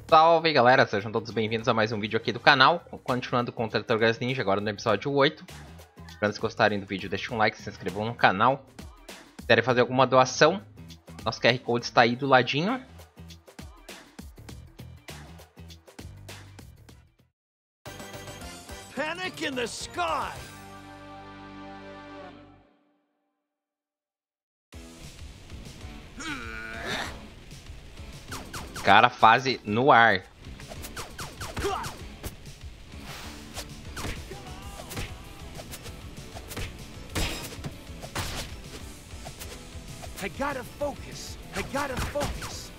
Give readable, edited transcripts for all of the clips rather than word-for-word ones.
Salve galera, sejam todos bem-vindos a mais um vídeo aqui do canal, continuando com o Tartarugas Ninja, agora no episódio 8. Esperando se gostarem do vídeo, deixem um like, se inscrevam no canal. Se quiserem fazer alguma doação, nosso QR Code está aí do ladinho. Panic in the sky! Cara, fase no ar. I gotta focus. I gotta focus.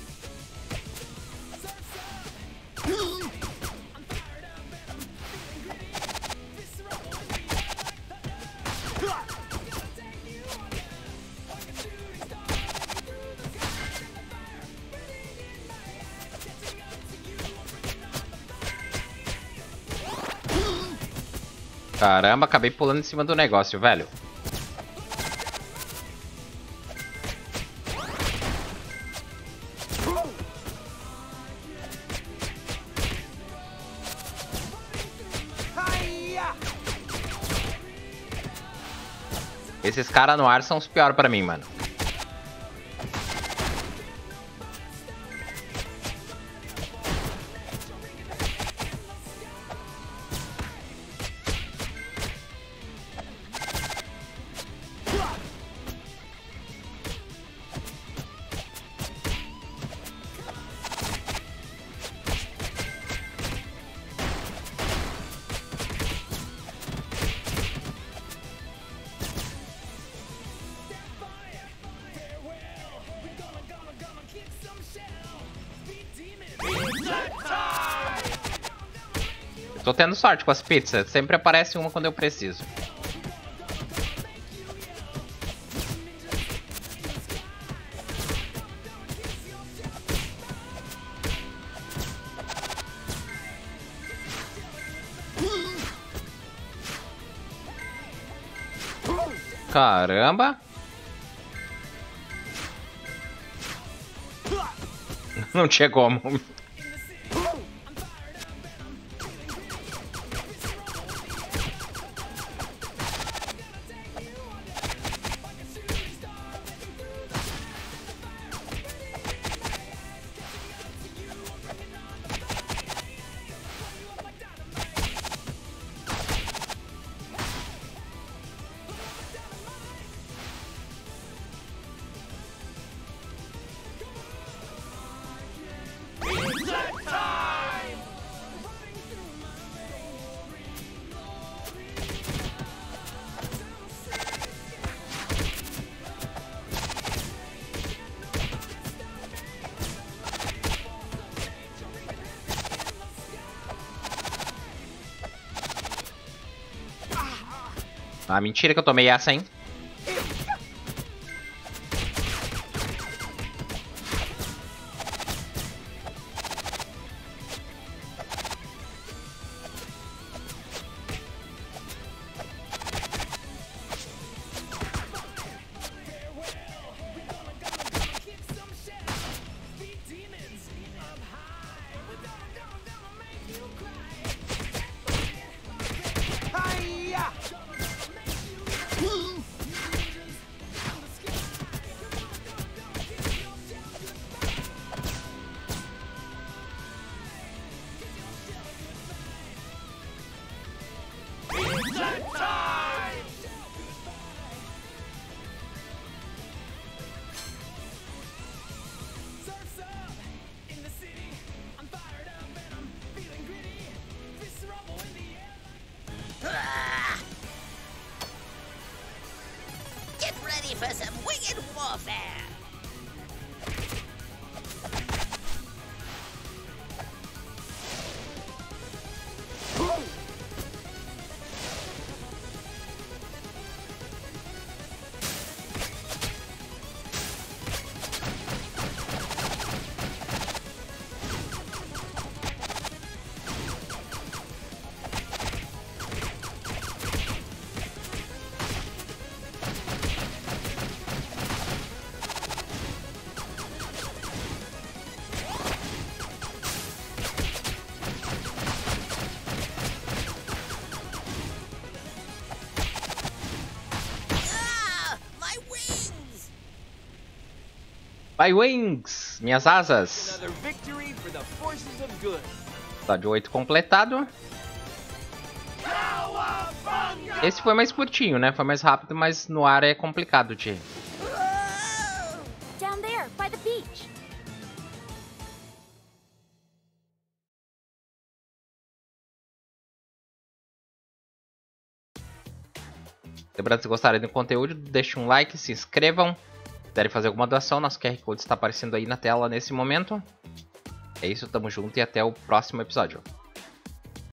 Caramba, acabei pulando em cima do negócio, velho. Esses caras no ar são os piores pra mim, mano. Tô tendo sorte com as pizzas, sempre aparece uma quando eu preciso. Caramba! Não tinha como. Ah, mentira que eu tomei essa, hein? Get ready for some winged warfare! By Wings, minhas asas. Another victory for the forces of good. Episódio 8 completado. Esse foi mais curtinho, né? Foi mais rápido, mas no ar é complicado de... Down there, by the beach. Lembrando, se gostarem do conteúdo, deixem um like, se inscrevam. Se quiserem fazer alguma doação, nosso QR Code está aparecendo aí na tela nesse momento. É isso, tamo junto e até o próximo episódio.